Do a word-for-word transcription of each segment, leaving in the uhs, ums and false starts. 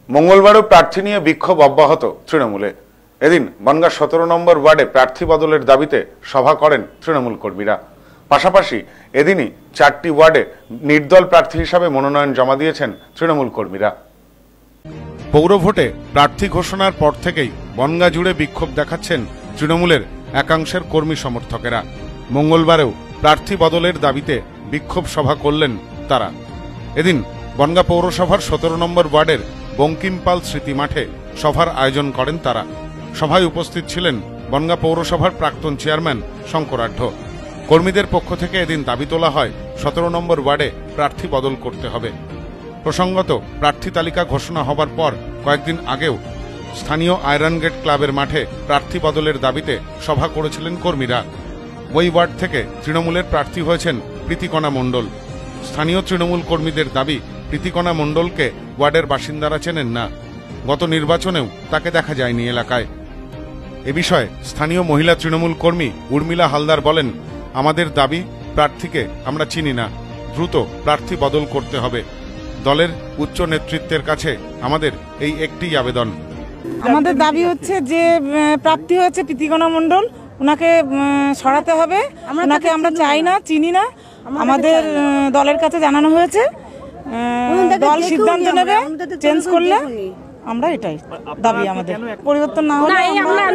মঙ্গলবারও প্রার্থী নিয়ে বিক্ষোভ অব্যাহত তৃণমূলে। এদিন বনগাঁ সতেরো নম্বর ওয়ার্ডে প্রার্থী বদলের দাবিতে সভা করেন তৃণমূল কর্মীরা। পাশাপাশি এদিনই চারটি ওয়ার্ডে নির্দল প্রার্থী হিসাবে মনোনয়ন জমা দিয়েছেন তৃণমূল কর্মীরা। পৌর ভোটে প্রার্থী ঘোষণার পর থেকেই বনগাঁ জুড়ে বিক্ষোভ দেখাচ্ছেন তৃণমূলের একাংশের কর্মী সমর্থকেরা। মঙ্গলবারেও প্রার্থী বদলের দাবিতে বিক্ষোভ সভা করলেন তারা। এদিন বনগাঁ পৌরসভার সতেরো নম্বর ওয়ার্ডের বঙ্কিমপাল স্মৃতি মাঠে সভার আয়োজন করেন তারা। সভায় উপস্থিত ছিলেন বনগাঁ পৌরসভার প্রাক্তন চেয়ারম্যান শঙ্করাঢ্য। কর্মীদের পক্ষ থেকে এদিন দাবি তোলা হয় সতেরো নম্বর ওয়ার্ডে প্রার্থী বদল করতে হবে। প্রসঙ্গত, প্রার্থী তালিকা ঘোষণা হবার পর কয়েকদিন আগেও স্থানীয় আয়রন গেট ক্লাবের মাঠে প্রার্থী বদলের দাবিতে সভা করেছিলেন কর্মীরা। ওই ওয়ার্ড থেকে তৃণমূলের প্রার্থী হয়েছেন প্রীতিকণা মণ্ডল। স্থানীয় তৃণমূল কর্মীদের দাবি, প্রীতিকণা মণ্ডলকে ওয়ার্ডের বাসিন্দারা চেনেন না। গত নির্বাচনেও তাকে দেখা যায়নি এলাকায়। এ বিষয়ে স্থানীয় মহিলা তৃণমূল কর্মী উর্মিলা হালদার বলেন, আমাদের দাবি, প্রার্থীকে আমরা চিনি না, দ্রুত প্রার্থী বদল করতে হবে। দলের উচ্চ নেতৃত্বের কাছে আমাদের এই একটি আবেদন। আমাদের দাবি হচ্ছে যে প্রার্থী হয়েছে প্রীতিকণা মণ্ডল, ওনাকে সরাতে হবে। ওনাকে আমরা চাই না, চিনি না। আমাদের দলের কাছে জানানো হয়েছে, দল সিদ্ধান্ত নেবে, চেঞ্জ করলে আমরা এটাই দাবি। আমাদের পরিবর্তন না হলে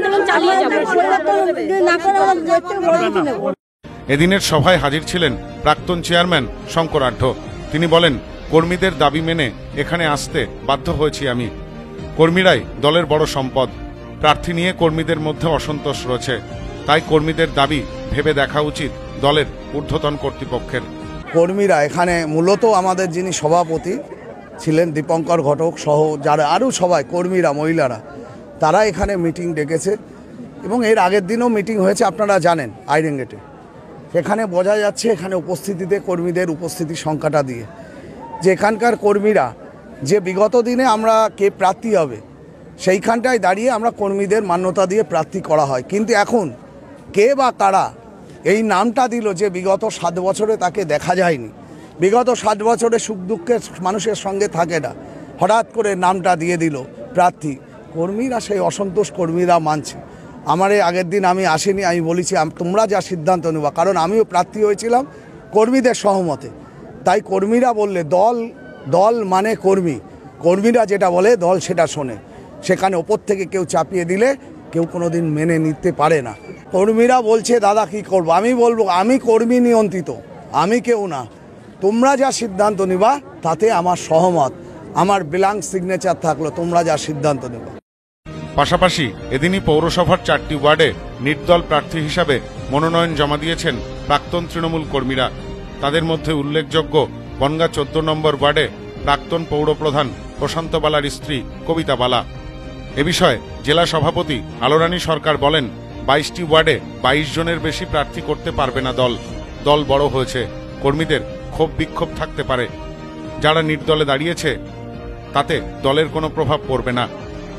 এদিনের সভায় হাজির ছিলেন প্রাক্তন চেয়ারম্যান শঙ্করাঢ্য। তিনি বলেন, কর্মীদের দাবি মেনে এখানে আসতে বাধ্য হয়েছি আমি। কর্মীরাই দলের বড় সম্পদ। প্রার্থী নিয়ে কর্মীদের মধ্যে অসন্তোষ রয়েছে, তাই কর্মীদের দাবি ভেবে দেখা উচিত দলের ঊর্ধ্বতন কর্তৃপক্ষের। কর্মীরা এখানে মূলত আমাদের যিনি সভাপতি ছিলেন দীপঙ্কর ঘটক সহ যারা আরও সবাই কর্মীরা, মহিলারা, তারা এখানে মিটিং ডেকেছে এবং এর আগের দিনও মিটিং হয়েছে, আপনারা জানেন, আয়রন গেটে। সেখানে বোঝা যাচ্ছে এখানে উপস্থিতিতে কর্মীদের উপস্থিতির সংখ্যাটা দিয়ে যে এখানকার কর্মীরা যে বিগত দিনে আমরা কে প্রার্থী হবে সেইখানটায় দাঁড়িয়ে আমরা কর্মীদের মান্যতা দিয়ে প্রার্থী করা হয়, কিন্তু এখন কে বা কারা এই নামটা দিল যে বিগত সাত বছরে তাকে দেখা যায়নি, বিগত সাত বছরে সুখ দুঃখের মানুষের সঙ্গে থাকে না, হঠাৎ করে নামটা দিয়ে দিল প্রার্থী। কর্মীরা সেই অসন্তোষ কর্মীরা মানছে। আমার এই আগের দিন আমি আসিনি, আমি বলেছি তোমরা যা সিদ্ধান্ত নেবা, কারণ আমিও প্রার্থী হয়েছিলাম কর্মীদের সহমতে। তাই কর্মীরা বললে দল দল মানে কর্মী, কর্মীরা যেটা বলে দল সেটা শোনে। সেখানে ওপর থেকে কেউ চাপিয়ে দিলে কেউ কোনোদিন মেনে নিতে পারে না। কর্মীরা বলছে দাদা কি করব, আমি বলবো আমি কর্মী নিয়ন্ত্রিত, আমি কেউ না। তোমরা যা সিদ্ধান্ত নিবা তাতে আমার সহমত, আমার ব্ল্যাঙ্ক সিগনেচার থাকলো, তোমরা যা সিদ্ধান্ত নেবা। পাশাপাশি এদিনই পৌরসভার চারটি ওয়ার্ডে নির্দল প্রার্থী হিসাবে মনোনয়ন জমা দিয়েছেন প্রাক্তন তৃণমূল কর্মীরা। তাদের মধ্যে উল্লেখযোগ্য বনগাঁ চোদ্দ নম্বর ওয়ার্ডে প্রাক্তন পৌরপ্রধান প্রশান্ত বালার স্ত্রী কবিতা বালা। এ বিষয়ে জেলা সভাপতি আলোরানী সরকার বলেন, বাইশটি ওয়ার্ডে বাইশ জনের বেশি প্রার্থী করতে পারবে না দল। দল বড় হয়েছে, কর্মীদের ক্ষোভ বিক্ষোভ থাকতে পারে। যারা নির্দলে দাঁড়িয়েছে তাতে দলের কোনো প্রভাব পড়বে না।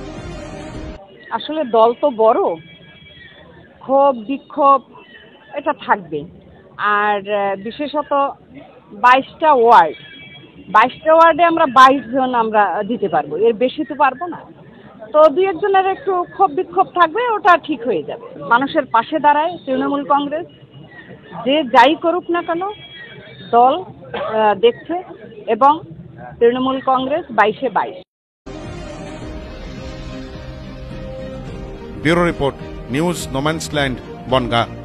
আসলে দল তো বড়, ক্ষোভ বিক্ষোভ এটা থাকবে। আর বিশেষত বাইশটা ওয়ার্ড বাইশটা ওয়ার্ডে আমরা বাইশ জন আমরা দিতে পারবো, এর বেশি তো পারবো না। তো দুই একজনের একটু ক্ষোভ বিক্ষোভ থাকবে, ওটা ঠিক হয়ে যাবে। মানুষের পাশে দাঁড়ায় তৃণমূল কংগ্রেস, যে যাই করুক না কেন দল দেখছে, এবং তৃণমূল কংগ্রেস বাইশে বাইশ। Bureau report, news no man's land, Bongaon.